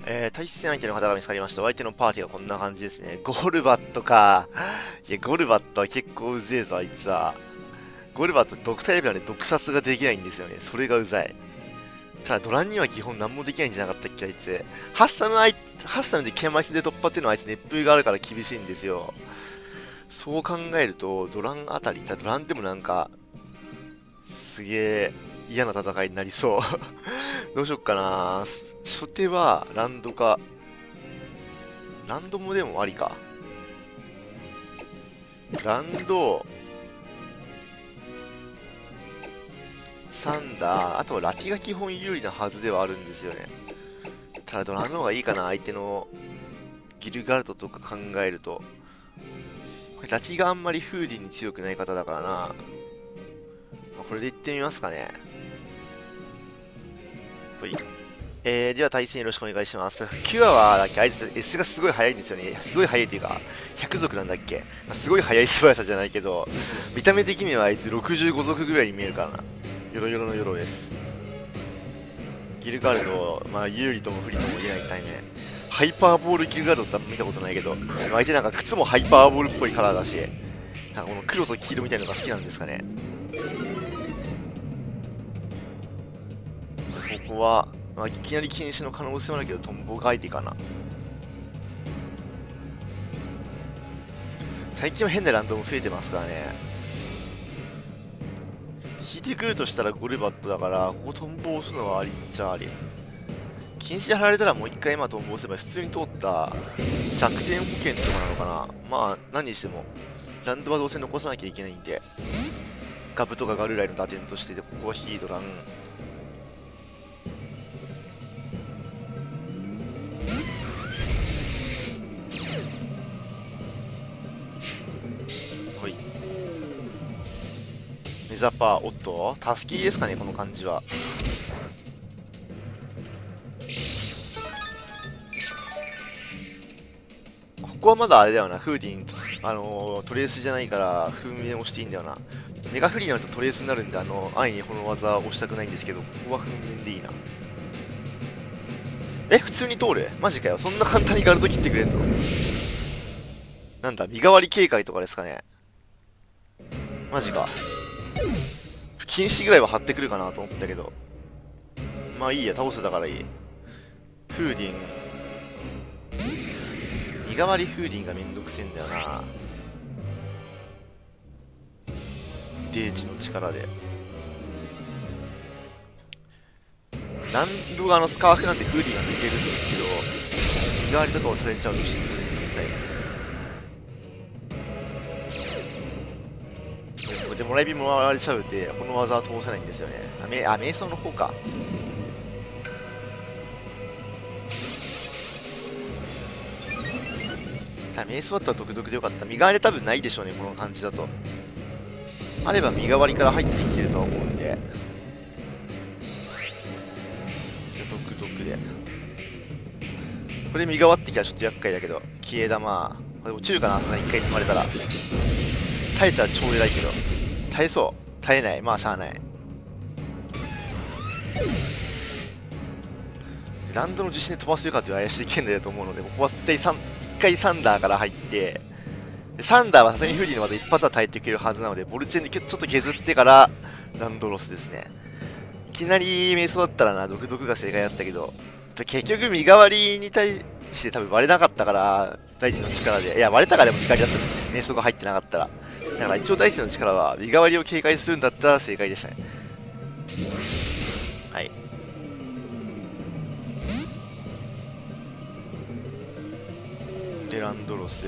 対戦相手の方が見つかりました。お相手のパーティーはこんな感じですね。ゴルバットか。いや、ゴルバットは結構うぜえぞ、あいつは。ゴルバット、毒タイプはね、毒殺ができないんですよね。それがうざい。ただ、ドランには基本何もできないんじゃなかったっけ、あいつ。ハッサムでケマシで突破っていうのはあいつ熱風があるから厳しいんですよ。そう考えると、ドランあたり、ドランでもなんか、すげえ嫌な戦いになりそう。どうしよっかな。初手はランドか。ランドもでもありか。ランド、サンダー、あとはラティが基本有利なはずではあるんですよね。ただドランの方がいいかな、相手のギルガルトとか考えると。これラティがあんまりフーディに強くない方だからな。まあ、これでいってみますかね。ほい。では対戦よろしくお願いします。キュアは、だっけあいつ S がすごい速いんですよね。すごい速いっていうか、100族なんだっけ、まあ、すごい速い素早さじゃないけど、見た目的にはあいつ65族ぐらいに見えるからな。ヨロヨロのヨロです。ギルガルド、まあ有利とも不利とも言えない対面。ハイパーボールギルガルドって見たことないけど、相手なんか靴もハイパーボールっぽいカラーだし、なんかこの黒と黄色みたいなのが好きなんですかね。ここは、まあ、いきなり禁止の可能性はあるけど、トンボ帰りかな。最近は変なランドも増えてますからね。引いてくるとしたらゴルバットだから、ここトンボ押すのはありっちゃあり。禁止貼られたらもう一回今トンボ押せば普通に通った弱点保険とかなのかな。まあ、何にしても、ランドはどうせ残さなきゃいけないんで、ガブとかガルライの打点として、ここはヒードラン。メザパー、おっとタスキーですかね、この感じは。ここはまだあれだよな、フーディン、トレースじゃないから、風面押していいんだよな。メガフリーになるとトレースになるんで、安易にこの技を押したくないんですけど、ここは風面でいいな。普通に通るマジかよ。そんな簡単にガルト切ってくれんの？なんだ、身代わり警戒とかですかね。マジか。禁止ぐらいは張ってくるかなと思ったけど。まあいいや、倒せたからいい。フーディン。身代わりフーディンがめんどくせえんだよな。デージの力で。ランドがスカーフなんでフーディンが抜けるんですけど、身代わりとかをされちゃうとしてめんどくさい。それでもらい火もらわれちゃうで、この技は通せないんですよね。瞑想の方か。瞑想だったら独特でよかった。身代わり多分ないでしょうね、この感じだと。あれば身代わりから入ってきてるとは思うんで。独特で。これ身代わってきたらちょっと厄介だけど、消え玉。これ落ちるかな、さ、一回積まれたら。耐えたら超偉いけど。耐えそう。耐えない。まあ、しゃあない。ランドの自信で飛ばせるかという怪しい剣だと思うので、ここは絶対1回サンダーから入って、サンダーはさすがにフリーの技一発は耐えてくれるはずなので、ボルチェンでちょっと削ってからランドロスですね。いきなり瞑想だったらな、独特が正解だったけど、結局身代わりに対して多分割れなかったから、大地の力で、いや割れたかでも身代わりだった、瞑想が入ってなかったら。だから一応大地の力は身代わりを警戒するんだったら正解でしたね。はい。で、ランドロス。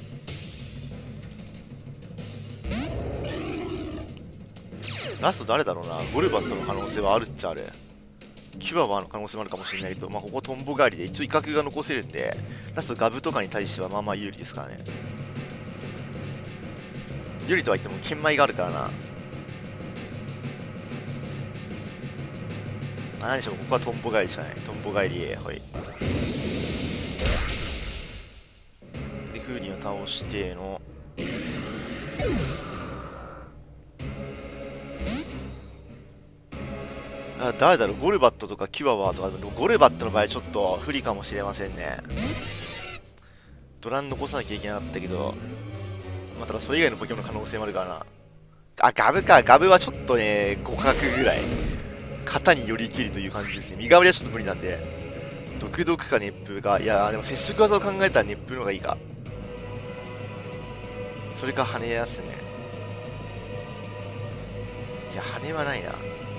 ラスト誰だろうな。ゴルバットの可能性はあるっちゃある。キュアバーの可能性もあるかもしれないけど、まあ、ここトンボ帰りで一応威嚇が残せるんで、ラストガブとかに対してはまあまあ有利ですからね。有利とは言っても剣舞があるからな。何でしょう、ここはトンボ帰りしかない。トンボ帰り、はい。で、フーディンを倒しての、 誰だろう、ゴルバットとかキュアワーとか、ゴルバットの場合ちょっと不利かもしれませんね。ドラン残さなきゃいけなかったけど、まあ、ただそれ以外のポケモンの可能性もあるからな。あ、ガブか。ガブはちょっとね、互角ぐらい。型によりきるという感じですね。身代わりはちょっと無理なんで。毒毒か熱風か。いやー、でも接触技を考えたら熱風の方がいいか。それか羽やすね。いや、羽はないな。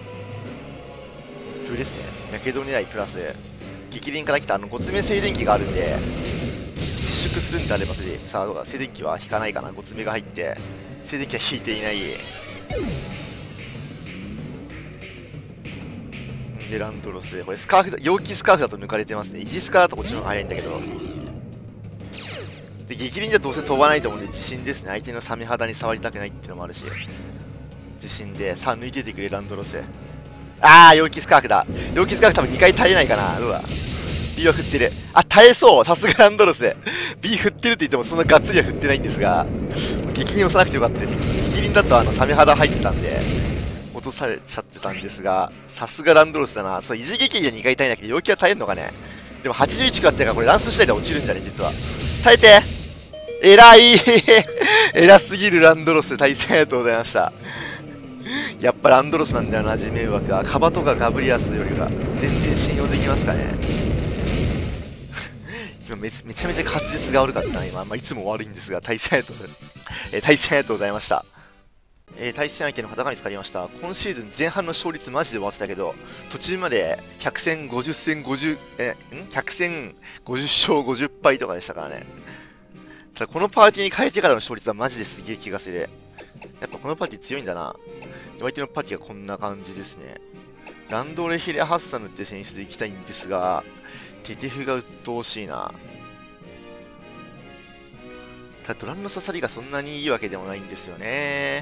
風ですね。やけど狙いプラス、激鱗から来た5つ目静電気があるんで、接触するんであればそれで、さあどうだ、静電気は引かないかな。5つ目が入って、静電気は引いていない。で、ランドロス。これスカーフだ、陽気スカーフだと抜かれてますね。イジスカだとこっちの方が早いんだけど。で、激鱗じゃどうせ飛ばないと思うんで、自信ですね。相手のサメ肌に触りたくないっていうのもあるし。自信で、さあ抜いててくれ、ランドロス。あー、陽気スカーフだ。陽気スカーフ多分2回耐えないかな。どうだ ?B は振ってる。あ、耐えそう。さすがランドロス。B 振ってるって言ってもそんながっつりは振ってないんですが、激鱗押さなくてよかったです。激鱗だとサメ肌入ってたんで、落とされちゃってたんですが、さすがランドロスだな。そう、維持撃で2回耐えなきゃ陽気は耐えんのかね。でも81個あってからこれランス次第で落ちるんじゃね、実は。耐えて偉い偉すぎるランドロス、対戦ありがとうございました。やっぱランドロスなんだよな、地面枠は。カバとかガブリアスよりは全然信用できますかね。今めちゃめちゃ滑舌が悪かったな、今。まあ、いつも悪いんですが、対戦ありがとうございました。対戦相手の方が見つかりました。今シーズン前半の勝率マジで終わってたけど、途中まで100戦50戦50、100戦50勝50敗とかでしたからね。ただこのパーティーに変えてからの勝率はマジですげえ気がする。やっぱこのパーティー強いんだな。相手のパーティーはこんな感じですね。ランドレヒレハッサムって選手で行きたいんですが、テテフが鬱陶しいな。ただドランの刺さりがそんなにいいわけでもないんですよね。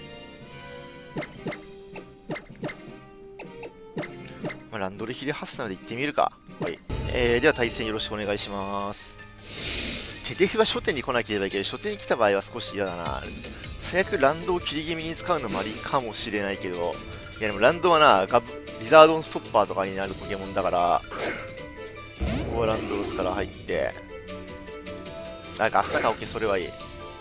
まあ、ランドレヒレハッサムで行ってみるか。はい。では対戦よろしくお願いします。テテフは初手に来なければいけない。初手に来た場合は少し嫌だな。最悪ランドを切り気味に使うのもありかもしれないけど、いやでもランドはな、リザードンストッパーとかになるポケモンだから、ここはランドロスから入って、ガッサか、オッケー、それはいい。こ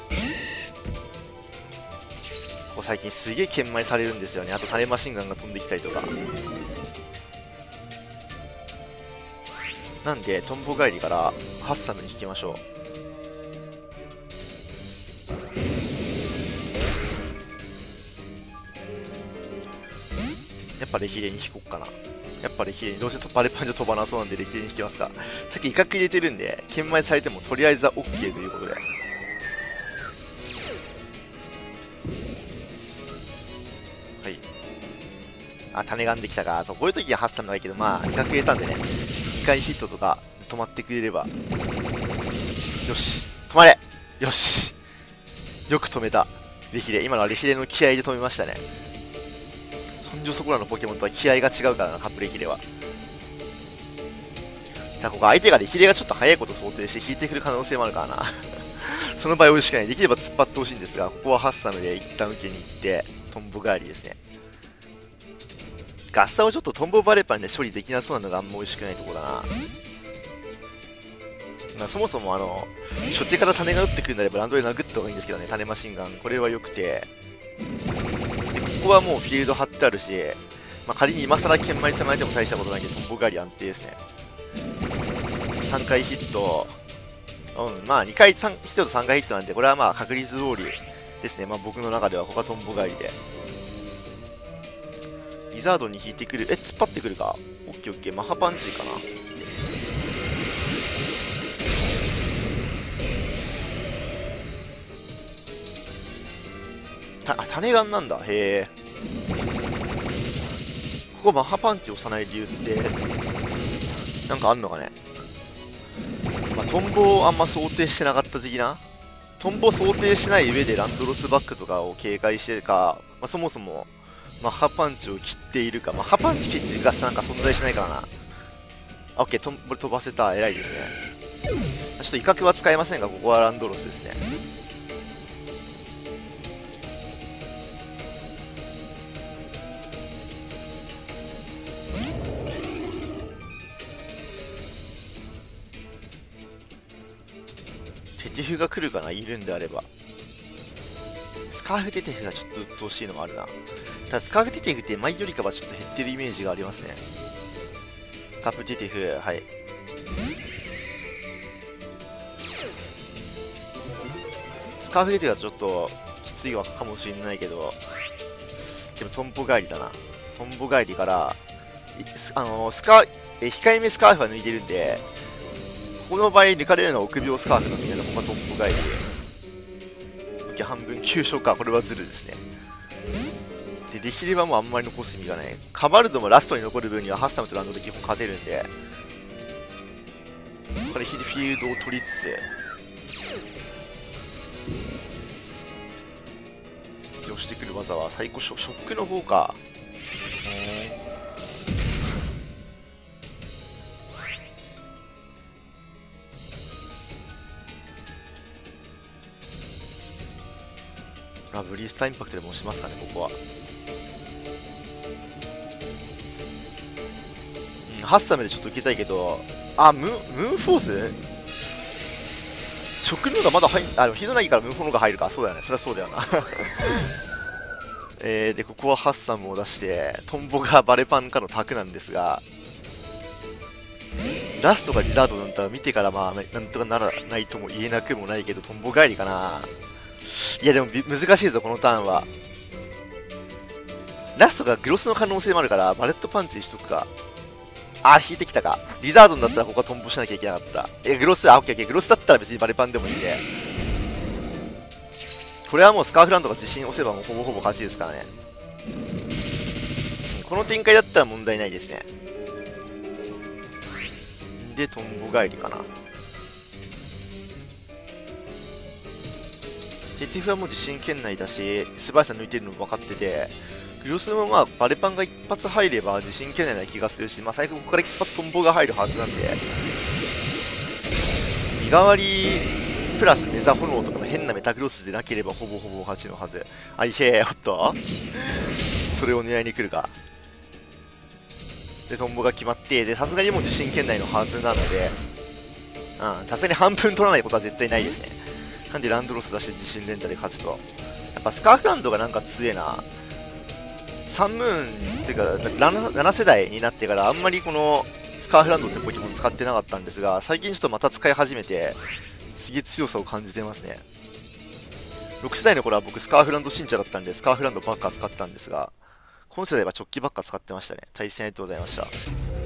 こ最近すげえ研磨されるんですよね。あと種マシンガンが飛んできたりとか。なんで、トンボ帰りからハッサムに引きましょう。やっぱレヒレに引こっかな。やっぱレヒレに、どうせバレパンじゃ飛ばなそうなんでレヒレに引きますか。さっき威嚇入れてるんで、研磨されてもとりあえずは OK ということで。はい。あ、種がんできたか。そう、こういう時はハッサムないけど、まあ、威嚇入れたんでね。2回ヒットとか止まってくれれば。よし。止まれよし。よく止めた。レヒレ。今のはレヒレの気合で止めましたね。そんじょそこらのポケモンとは気合が違うからな、カップレヒレは。だからここ相手がレヒレがちょっと早いこと想定して引いてくる可能性もあるからな。その場合美味しくない。できれば突っ張ってほしいんですが、ここはハッサムで一旦受けに行って、トンボ帰りですね。ガッサをちょっとトンボバレパンで処理できなそうなのがあんま美味しくないところだな。まあ、そもそも初手から種が打ってくるんであればランドで殴った方がいいんですけどね、種マシンガン。これは良くて。で、ここはもうフィールド張ってあるし、まあ、仮に今更研磨に捕まえても大したことないんで、トンボ狩り安定ですね。3回ヒット。まあ2回ヒットと3回ヒットなんで、これはまあ確率通りですね。まあ僕の中ではここはトンボ狩りで。リザードに引いてくる。突っ張ってくるか。オッケーオッケー。マハパンチかな。種ガンなんだ。へえ。ここマハパンチ押さない理由ってなんかあんのかね。まあ、トンボをあんま想定してなかった的な。トンボ想定しない上でランドロスバックとかを警戒してか、まあ、そもそもマッハパンチを切っているか、マッハパンチ切ってるガスなんか存在しないからな。オッケー、これ飛ばせた。偉いですね。ちょっと威嚇は使えませんが、ここはランドロスですね。 ティフが来るかな、いるんであれば。スカーフテティフがちょっと鬱陶しいのもあるな。ただスカーフテティフって前よりかはちょっと減ってるイメージがありますね。カプテティフ、はい。スカーフテティフはちょっときついわかもしれないけど、でもトンボ帰りだな。トンボ帰りから、控えめスカーフは抜いてるんで、この場合抜かれるのは臆病スカーフのみんなの方がトンボ帰りで。半分急所か、これはズルですね。で、できればもうあんまり残す意味がない。カバルドもラストに残る分にはハッサムとランドで基本勝てるんで、これフィールドを取りつつ、押してくる技は最高ショックの方か。ブリースターインパクトでも押しますかね、ここは。ハッサムでちょっと受けたいけど、ムーンフォース食料がまだヒートナギからムーンフォーが入るか。そうだよね。そりゃそうだよな。で、ここはハッサムを出して、トンボがバレパンかのタクなんですが、ラストがリザードだったら見てからまあ、なんとかならないとも言えなくもないけど、トンボ帰りかな。いやでも難しいぞ、このターンは。ラストがグロスの可能性もあるから、バレットパンチにしとくか。引いてきたか。リザードンだったらここはトンボしなきゃいけなかった。グロス、オッケーオッケー。グロスだったら別にバレパンでもいいんで。これはもうスカーフランドが自信押せばもうほぼほぼ勝ちですからね。この展開だったら問題ないですね。で、トンボ帰りかな。テティフはもう自信圏内だし、素早さ抜いてるのも分かってて、グロスのままバレパンが一発入れば自信圏内な気がするし、最後ここから一発トンボが入るはずなんで、身代わりプラスメザ炎とかの変なメタグロスでなければほぼほぼ勝ちのはず。いへー、おっとそれを狙いに来るか。で、トンボが決まって、で、さすがにもう自信圏内のはずなので、さすがに半分取らないことは絶対ないですね。なんでランドロス出して自信連打で勝つと。やっぱスカーフランドがなんか強えな。サンムーンっていうか 7世代になってからあんまりこのスカーフランドってポケモン使ってなかったんですが、最近ちょっとまた使い始めて、すげえ強さを感じてますね。6世代の頃は僕スカーフランド信者だったんで、スカーフランドばっか使ってたんですが、今世代は直帰ばっか使ってましたね。対戦ありがとうございました。